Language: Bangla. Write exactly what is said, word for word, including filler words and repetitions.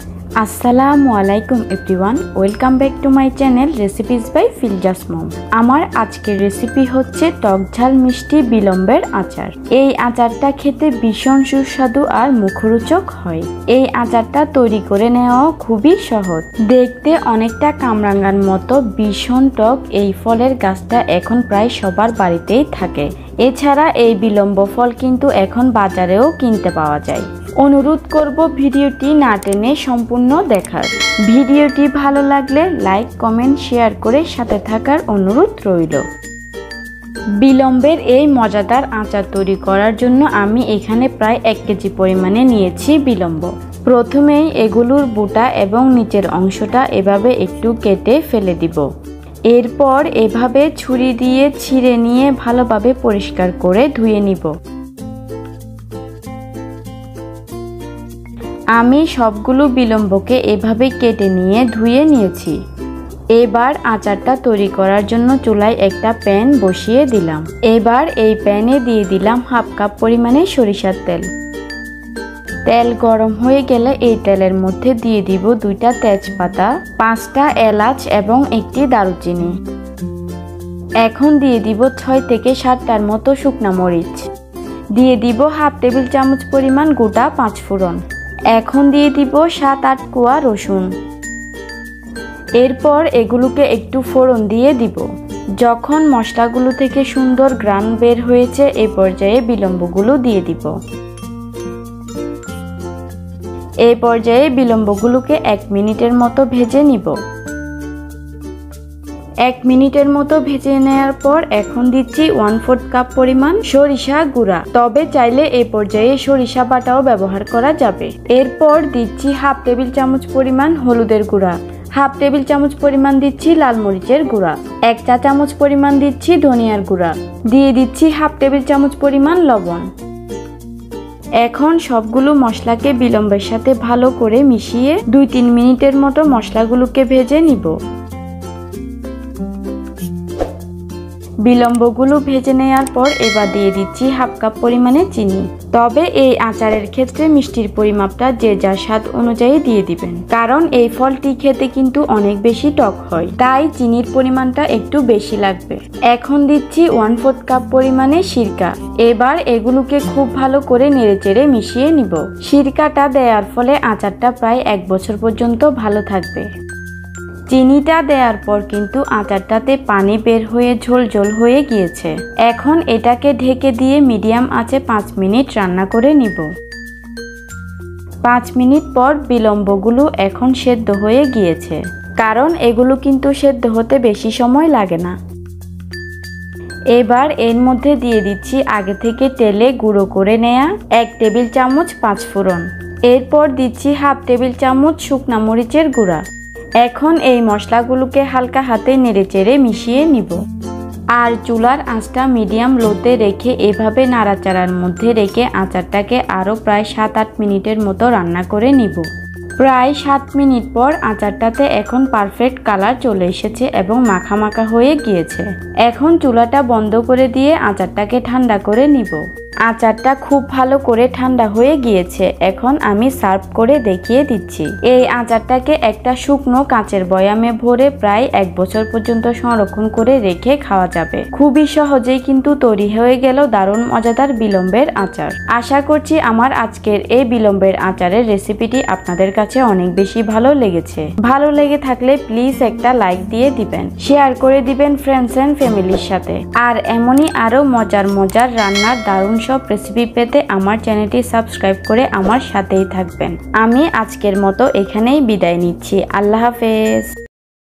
আসসালামু আলাইকুম everyone, welcome back to my channel recipes by Filza's mom. আমার আজকের রেসিপি হচ্ছে টক ঝাল মিষ্টি বিলম্বের আচার। এই আচারটা খেতে ভীষণ সুস্বাদু আর মুখরোচক হয়। এই আচারটা তৈরি করে নেওয়াও খুবই সহজ। দেখতে অনেকটা কামরাঙ্গার মতো ভীষণ টক এই ফলের গাছটা এখন প্রায় সবার বাড়িতেই থাকে। এছাড়া এই বিলম্ব ফল কিন্তু এখন বাজারেও কিনতে পাওয়া যায়। অনুরোধ করব ভিডিওটি না টেনে সম্পূর্ণ দেখার। ভিডিওটি ভালো লাগলে লাইক কমেন্ট শেয়ার করে সাথে থাকার অনুরোধ রইল। বিলম্বের এই মজাদার আচার তৈরি করার জন্য আমি এখানে প্রায় এক কেজি পরিমাণে নিয়েছি বিলম্ব। প্রথমেই এগুলোর বুটা এবং নিচের অংশটা এভাবে একটু কেটে ফেলে দিব। এরপর এভাবে ছুরি দিয়ে ছিঁড়ে নিয়ে ভালোভাবে পরিষ্কার করে ধুয়ে নিব। আমি সবগুলো বিলম্বকে এভাবে কেটে নিয়ে ধুয়ে নিয়েছি। এবার আচারটা তৈরি করার জন্য চুলায় একটা প্যান বসিয়ে দিলাম। এবার এই প্যানে দিয়ে দিলাম হাফ কাপ পরিমাণে সরিষার তেল। তেল গরম হয়ে গেলে এই তেলের মধ্যে দিয়ে দিব দুইটা তেজপাতা, পাঁচটা এলাচ এবং একটি দারুচিনি। এখন দিয়ে দিব ছয় থেকে সাতটার মতো শুকনা মরিচ। দিয়ে দিব হাফ টেবিল চামচ পরিমাণ গোটা পাঁচ ফোড়ন। এখন দিয়ে দিব সাত আট কোয়া রসুন। এরপর এগুলোকে একটু ফোড়ন দিয়ে দিব। যখন মশলাগুলো থেকে সুন্দর ঘ্রাণ বের হয়েছে এই পর্যায়ে বিলম্বগুলো দিয়ে দিব। এই পর্যায়ে বিলম্বগুলোকে এক মিনিটের মতো ভেজে নিব। এক মিনিটের মতো ভেজে নেওয়ার পর এখন দিচ্ছি ওয়ান ফোর্থ কাপ পরিমাণ সরিষা গুঁড়া। তবে চাইলে এই পর্যায়ে সরিষা বাটাও ব্যবহার করা যাবে। এরপর দিচ্ছি হাফ টেবিল চামচ পরিমাণ হলুদের গুঁড়া, হাফ টেবিল চামচ পরিমাণ দিচ্ছি লাল মরিচের গুঁড়া, এক চা চামচ পরিমাণ দিচ্ছি ধনিয়ার গুঁড়া, দিয়ে দিচ্ছি হাফ টেবিল চামচ পরিমাণ লবণ। এখন সবগুলো মশলাকে বিলম্বের সাথে ভালো করে মিশিয়ে দুই তিন মিনিটের মতো মশলাগুলোকে ভেজে নিব। বিলম্বগুলো ভেজে নেওয়ার পর এবার দিয়ে দিচ্ছি হাফ কাপ পরিমাণে চিনি। তবে এই আচারের ক্ষেত্রে মিষ্টির পরিমাপটা যে যার স্বাদ অনুযায়ী দিয়ে দিবেন, কারণ এই ফলটি খেতে কিন্তু অনেক বেশি টক হয়, তাই চিনির পরিমাণটা একটু বেশি লাগবে। এখন দিচ্ছি ওয়ান ফোর্থ কাপ পরিমাণে সিরকা। এবার এগুলোকে খুব ভালো করে নেড়েচেড়ে মিশিয়ে নিব। সিরকাটা দেওয়ার ফলে আচারটা প্রায় এক বছর পর্যন্ত ভালো থাকবে। চিনিটা দেওয়ার পর কিন্তু আচারটাতে পানি বের হয়ে ঝোল ঝোল হয়ে গিয়েছে। এখন এটাকে ঢেকে দিয়ে মিডিয়াম আঁচে পাঁচ মিনিট রান্না করে নিব। পাঁচ মিনিট পর বিলম্বগুলো এখন সেদ্ধ হয়ে গিয়েছে, কারণ এগুলো কিন্তু সেদ্ধ হতে বেশি সময় লাগে না। এবার এর মধ্যে দিয়ে দিচ্ছি আগে থেকে তেলে গুঁড়ো করে নেয়া এক টেবিল চামচ পাঁচ ফোড়ন। এরপর দিচ্ছি হাফ টেবিল চামচ শুকনা মরিচের গুঁড়া। এখন এই মশলাগুলোকে হালকা হাতে নেড়েচেড়ে মিশিয়ে নিব। আর চুলার আঁচটা মিডিয়াম লোতে রেখে এভাবে নাড়াচাড়ার মধ্যে রেখে আচারটাকে আরও প্রায় সাত আট মিনিটের মতো রান্না করে নিব। প্রায় সাত মিনিট পর আচারটাতে এখন পারফেক্ট কালার চলে এসেছে এবং মাখা মাখা হয়ে গিয়েছে। এখন চুলাটা বন্ধ করে দিয়ে আচারটাকে ঠান্ডা করে নিব। আচারটা খুব ভালো করে ঠান্ডা হয়ে গিয়েছে। এখন আমি সার্ভ করে দেখিয়ে দিচ্ছি। এই আচারটাকে একটা শুকনো কাঁচের বয়ামে ভরে প্রায় এক বছর পর্যন্ত সংরক্ষণ করে রেখে খাওয়া যাবে। খুবই সহজেই কিন্তু তৈরি হয়ে গেল দারুণ মজাদার বিলম্বের আচার। আশা করছি আমার আজকের এই বিলম্বের আচারের রেসিপিটি আপনাদের কাছে অনেক বেশি ভালো লেগেছে। ভালো লেগে থাকলে প্লিজ একটা লাইক দিয়ে দিবেন, শেয়ার করে দিবেন ফ্রেন্ডস এন্ড ফ্যামিলির সাথে। আর এমনই আরো মজার মজার রান্নার দারুণ সব রেসিপি পেতে আমার চ্যানেলটি সাবস্ক্রাইব করে আমার সাথেই থাকবেন। আমি আজকের মতো এখানেই বিদায় নিচ্ছি। আল্লাহ হাফেজ।